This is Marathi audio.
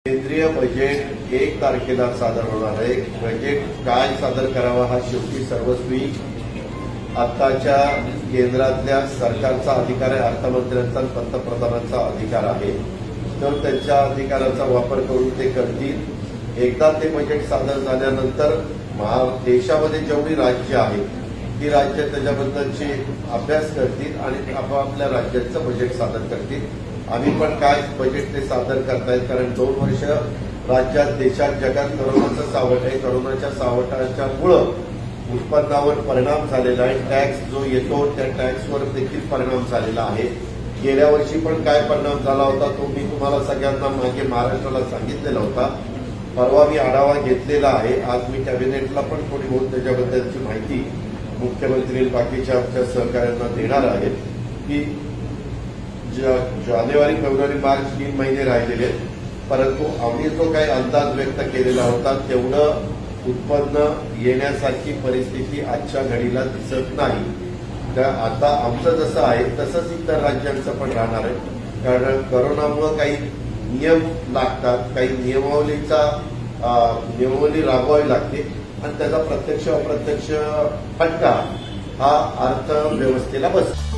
केंद्रीय बजेट 1 तारखेला सादर होणार आहे। बजेट काय सादर करावा हा शेवटी सर्वस्वी आताच्या केंद्रातल्या सरकारचा अधिकार आहे, अर्थमंत्र्यांचा पंतप्रधानांचा अधिकार आहे। तर त्यांच्या अधिकाराचा वापर करून ते करतील। एकदा ते बजेट सादर झाल्यानंतर देशामध्ये जेवढी राज्य आहेत ती राज्य त्याच्याबद्दलचे अभ्यास करतील आणि आपापल्या राज्याचं बजेट सादर करतील। आम्ही पण काय बजेट ते सादर करतायत, कारण 2 वर्ष राज्यात देशात जगात कोरोनाचं सावट आहे। कोरोनाच्या सावटाच्यामुळं उत्पन्नावर परिणाम झालेला आहे। टॅक्स जो येतो त्या टॅक्सवर देखील परिणाम झालेला आहे। गेल्या वर्षी पण काय परिणाम झाला होता तो मी तुम्हाला सगळ्यांना मागे महाराष्ट्राला सांगितलेला होता। परवा मी आढावा घेतलेला आहे। आज मी कॅबिनेटला पण थोडी बहुत त्याच्याबद्दलची माहिती मुख्यमंत्री बाकीच्या आमच्या सहकार्यांना देणार आहे की जानेवारी, फेब्रुवारी, मार्च 3 महिने राहिलेले आहेत, परंतु आम्ही जो काही अंदाज व्यक्त केलेला होता तेवढं उत्पन्न येण्यासारखी परिस्थिती आजच्या घडीला दिसत नाही। तर आता आमचं जसं आहे तसंच इतर राज्यांचं पण राहणार आहे, कारण कोरोनामुळे काही नियम लागतात, काही नियमावली राबवावी लागते आणि त्याचा प्रत्यक्ष अप्रत्यक्ष फटका हा अर्थव्यवस्थेला बसतो।